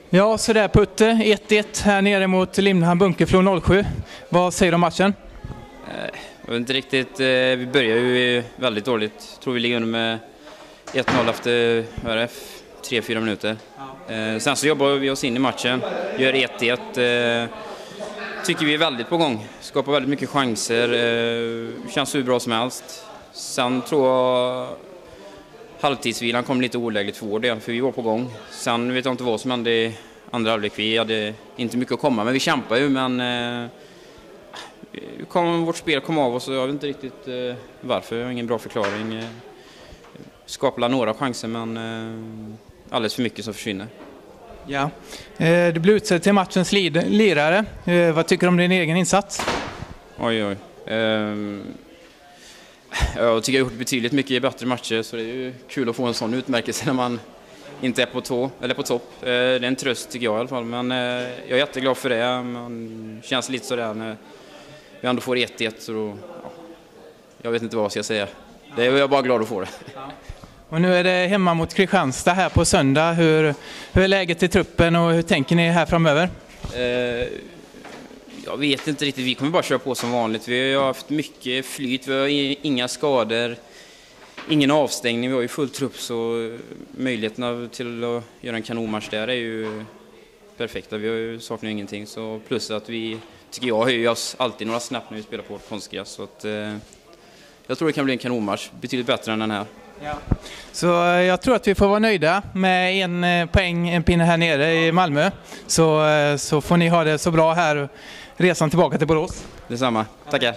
Ja, så där Putte, 1-1 här nere mot Limhamn Bunkeflo 07. Vad säger du om matchen? Jag vet inte riktigt, vi börjar ju väldigt dåligt. Jag tror vi ligger under med 1-0 efter 3-4 minuter. Sen så jobbar vi oss in i matchen, gör 1-1. Tycker vi är väldigt på gång, skapar väldigt mycket chanser, känns hur bra som helst. Sen tror jag halvtidsvilan kom lite olägligt för vår del, för vi var på gång. Sen vet jag inte vad som hände i andra halvlek. Vi hade inte mycket att komma, men vi kämpar ju. Men vårt spel kom av oss och jag vet inte riktigt varför. Jag har ingen bra förklaring. Skapade några chanser, men alldeles för mycket som försvinner. Ja, du blev utsedd till matchens lirare. Vad tycker du om din egen insats? Oj. Jag tycker jag har gjort betydligt mycket bättre matcher, så det är ju kul att få en sån utmärkelse när man inte är på topp. Det är en tröst tycker jag i alla fall, men jag är jätteglad för det. Man känns lite sådär när vi ändå får 1-1, så då, ja, jag vet inte vad jag ska säga. Det är jag bara glad att få det. Ja. Och nu är det hemma mot Kristianstad här på söndag. Hur är läget i truppen och hur tänker ni här framöver? Jag vet inte riktigt, vi kommer bara köra på som vanligt. Vi har haft mycket flyt, vi har inga skador, ingen avstängning, vi har ju full trupp, så möjligheterna till att göra en kanonmatch där är ju perfekta. Vi har ju saknat ingenting, så plus att vi, tycker jag, höjer oss alltid några snabbt när vi spelar på vårt konstgräs, så att jag tror det kan bli en kanonmatch, betydligt bättre än den här. Ja. Så jag tror att vi får vara nöjda med en poäng, en pinne här nere i Malmö, så får ni ha det så bra här, resan tillbaka till Borås. Detsamma, tackar.